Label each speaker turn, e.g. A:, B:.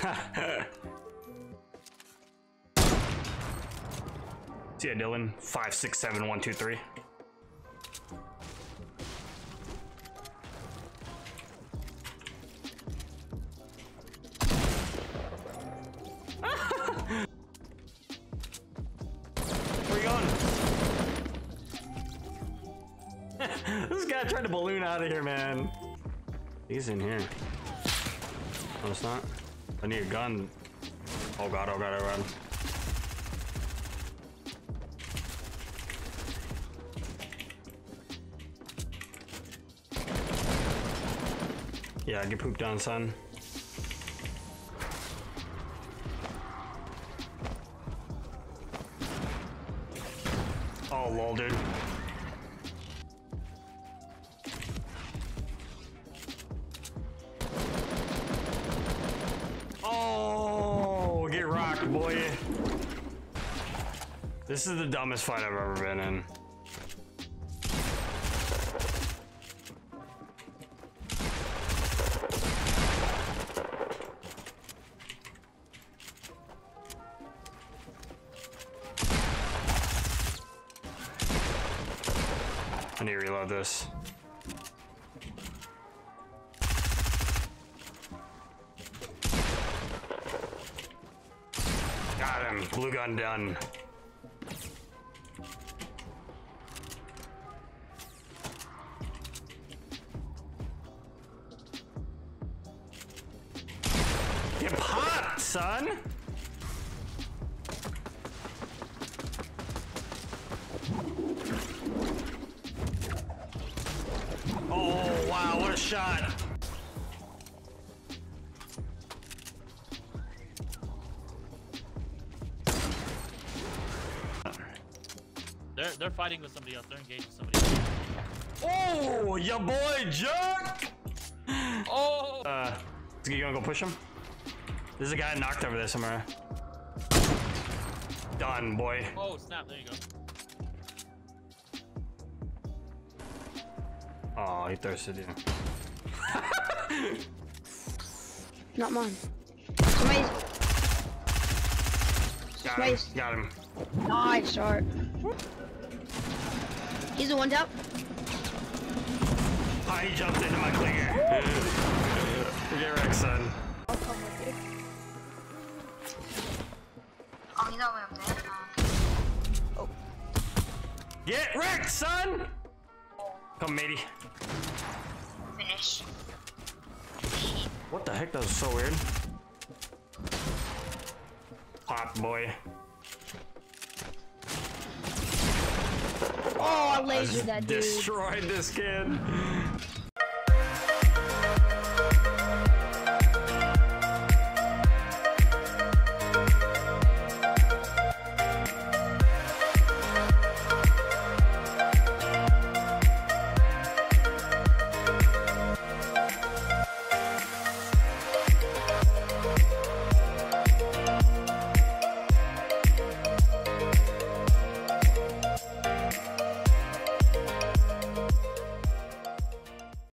A: See ya, Dylan. 5, 6, 7, 1, 2, 3. Where you going? This guy tried to balloon out of here, man. He's in here. No, it's not. I need a gun. Oh god, oh god, oh god. Yeah, get pooped on, son. Oh, lol, dude. Oh, get rocked, boy. This is the dumbest fight I've ever been in. I need to reload this. Got him. Blue gun done. Get popped, son! Oh, wow, what a shot.
B: They're fighting with somebody else. They're engaged with somebody else.
A: Oh, ya boy, Jerk!
B: Oh!
A: You gonna go push him? There's a guy knocked over there somewhere. Done, boy.
B: Oh, snap. There you go.
A: Oh, he thirsted you.
C: Not mine. Somebody's...
A: Got him.
C: Nice shot. He's the one tap.
A: Oh, he jumped into my clinger. Get wrecked, son.
C: I'll come with you.
D: Oh, he's all the way up there.
C: Oh.
A: Get wrecked, son! Come, matey.
D: Finish.
A: What the heck? That was so weird. Pop, boy.
C: Oh, I lasered that dude.
A: Destroyed this kid.